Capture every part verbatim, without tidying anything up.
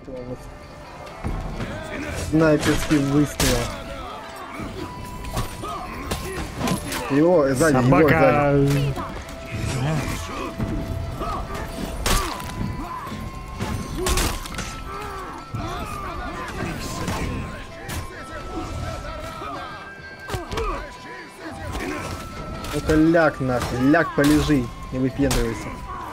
Снайперский выстрел. Его сзади, Собака. его сзади. Ну-ка ляг нахуй, ляг полежи, не выпендривайся.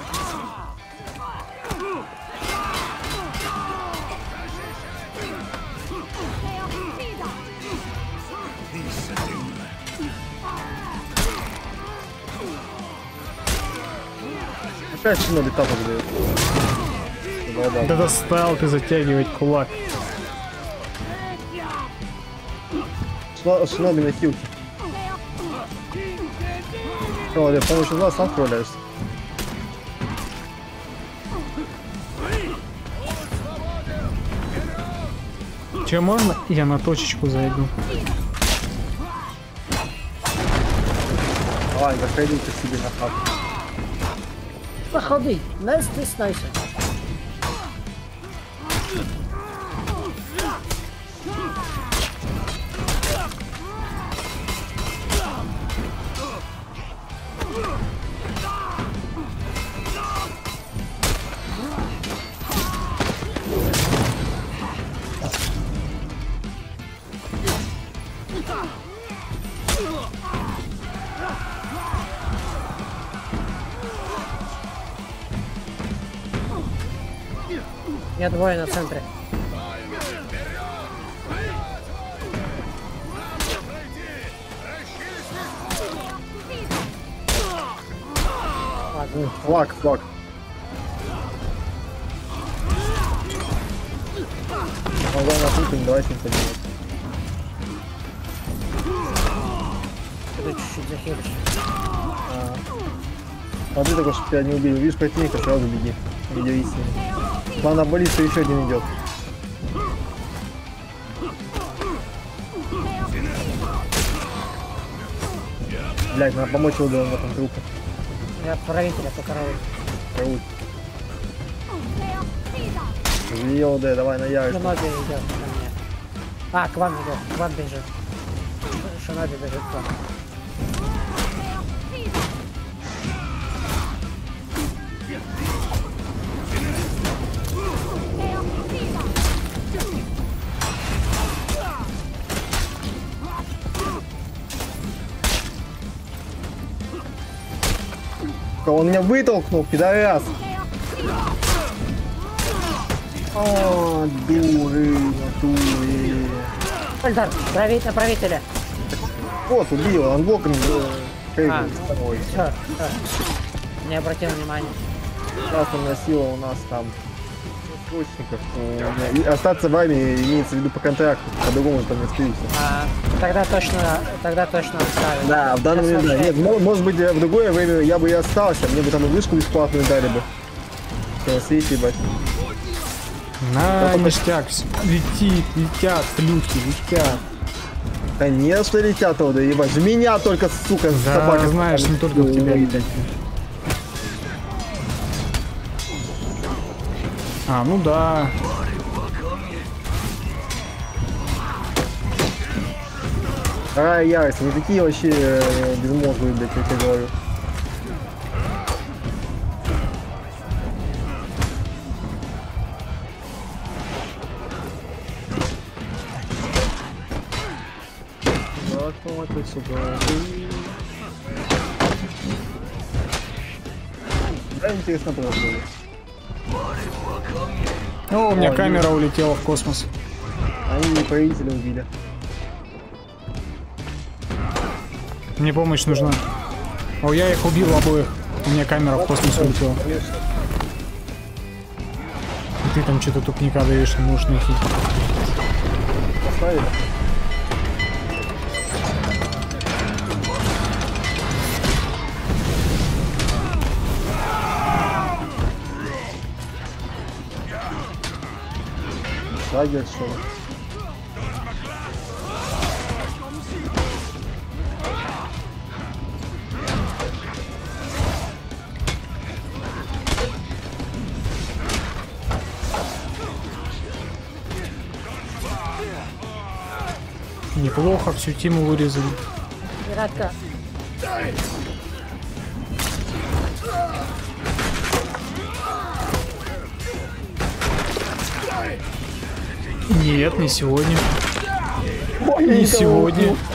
Опять шиноби тапок дает. Да достал ты затягивать кулак. Шиноби на хилке. О, с помощью вас сам справляешься. Че, можно? Я на точечку зайду. Давай, заходи ты себе на хату. Заходи, не стесняйся. Я двое на центре. Ладно. Флаг, флаг. Могла на путин, давайте не поднимать. Ты чуть-чуть захилишь. А. Смотри только, чтобы тебя не убили. Видишь противника, сразу беги. Не дерись. Ладно, болит, что еще один идет. Блять, надо помочь его в этом трупе. Я правителя по караулю. Карауль. Ё, да, давай на ярость. Шиноби идет ко мне. А, к вам идет, к вам бежит. Шиноби бежит к вам. Он меня вытолкнул, пидорас. О, дуры, дуры. Альдар, правитель, правителя. Вот, убил, он блоком э, А, Ой, все, не обратил внимания. сейчас он носила у нас там срочников. Э, и остаться в армии имеется в виду по контракту, по-другому же там не остаются. А, тогда точно, тогда точно оставим. Да, в данном Сейчас время, да. вообще- Нет, может быть, в другое время я бы и остался, мне бы там и вышку бесплатную дали бы. Свете, ебать. На, ништяк. Летит, летят, плюхи, летят. Конечно летят его, да ебать. В меня только, сука, Да, собака. знаешь, не только в тебя летят. А, ну да. А, ярость, вы такие вообще э, безмозглые, блядь, я тебе говорю. Так, вот это сюда. Да, интересно было. О, у меня Ой, камера улетела в космос. Они правителя убили. Мне помощь нужна. О, я их убил обоих. У меня камера в космос улетела. И ты там что-то тупника даешь, не можешь найти. Поставили? Шагер, что ли? Неплохо, всю тиму вырезали. Пиратка. Нет, не сегодня. Ой, Не я сегодня. никого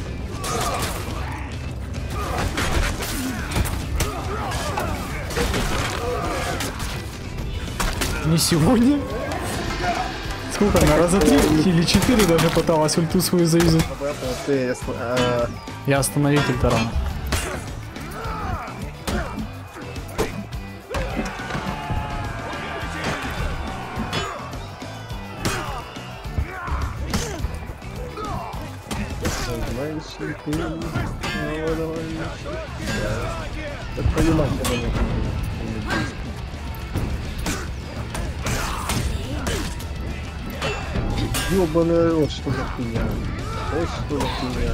Не сегодня. Сколько она? Раза три или четыре даже пыталась ульту свою завязать. не убил. Ты, э, Я остановитель тарана. знаешь, ты... Ну, давай, так понимать, что это ёбаный рот, что за хуйня. Ой, что за хуйня.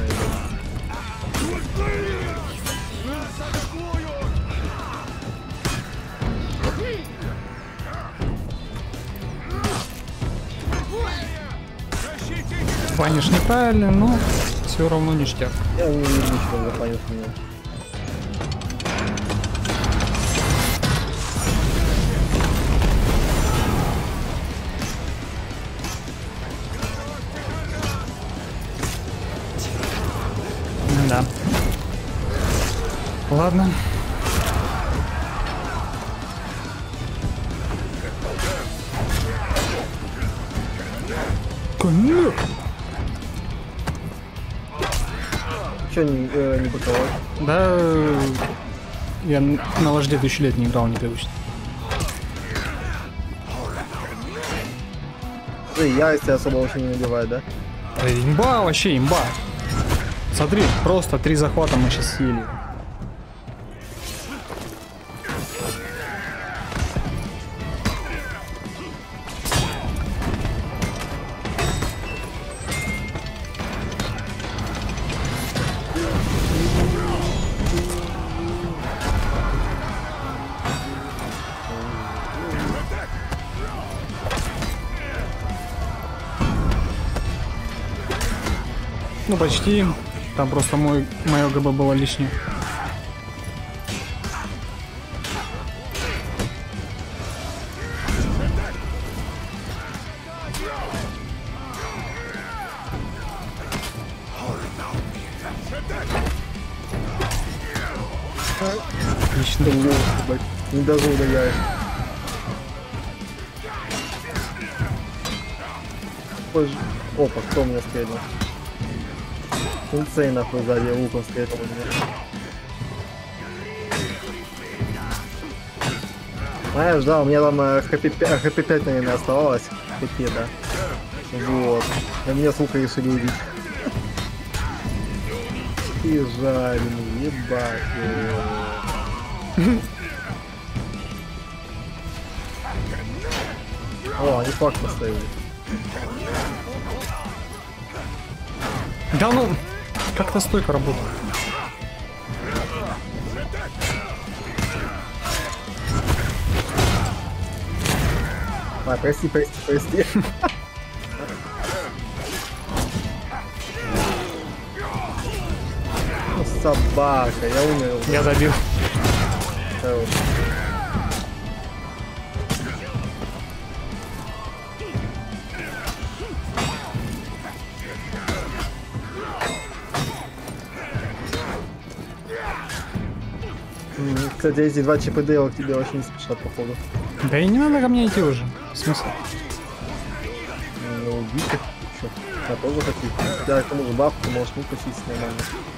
Банишь неправильно, но все равно ништяк. Я не вижу, что запанил меня. Да. Ладно. Конек. Че не, э, не боковой? Да, я на вожде тысячу лет не играл непривычно. Да, я если особо вообще не набиваю, да? Да имба, вообще имба. Смотри, просто три захвата мы сейчас съели. Ну почти. Там просто мой, мое ГБ было лишнее. Отлично. Не даже удаляешь. Позже. Опа, кто меня встретил? Инсей нахуй сзади, луком встретил меня. Знаешь, да, у меня там э, хп пять, наверное, оставалось. хп, да. Вот. И меня, сука, решили убить. И жареный, ебать. О, они факт поставили. Да ну, как-то стойка работает. А, прости, прости, прости. Ну, собака, я умер. Я добил. Хорош. М, Кстати, эти два ЧПД к тебе очень не спешат, походу. Да и не надо ко мне идти уже. Смысл? Ну, убить их. Чё? Я тоже хочу. Я к тому же баф, ты можешь ну почистить нормально.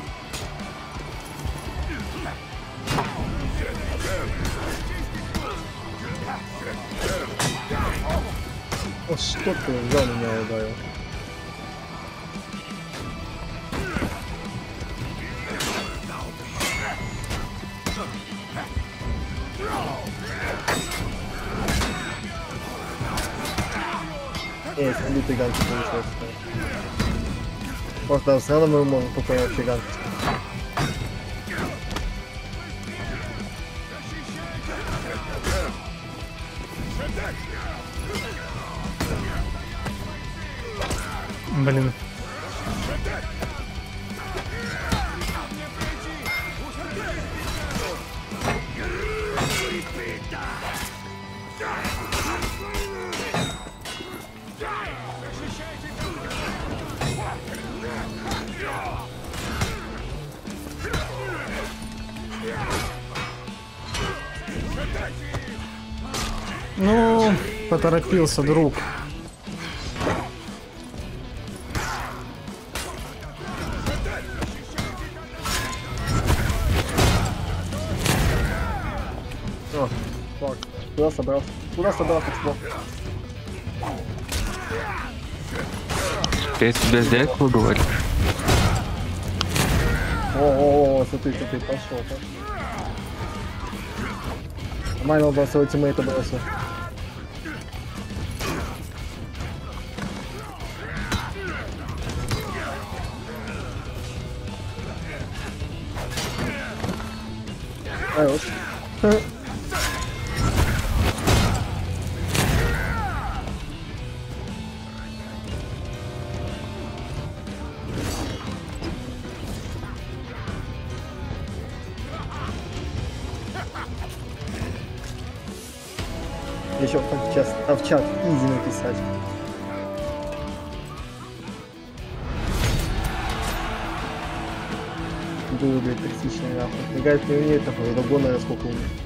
О, что ты взял меня ударил? Нет, это лютый ганки получается. Может, даже с мы можем спокойно вообще ганки. Блин. Ну, поторопился, друг. О, фак. Куда собрался? Куда собрался, чувак? Я тебе для этого говорю. О-о-о, смотри, смотри, пошел, пошел. Нормально был свой тиммейта бросил. Хорош. Еще в чат, а в чат изи написать. Было, блядь, токсичный нахуй. Играет не умеет, нахуй, вагона сколько умеет.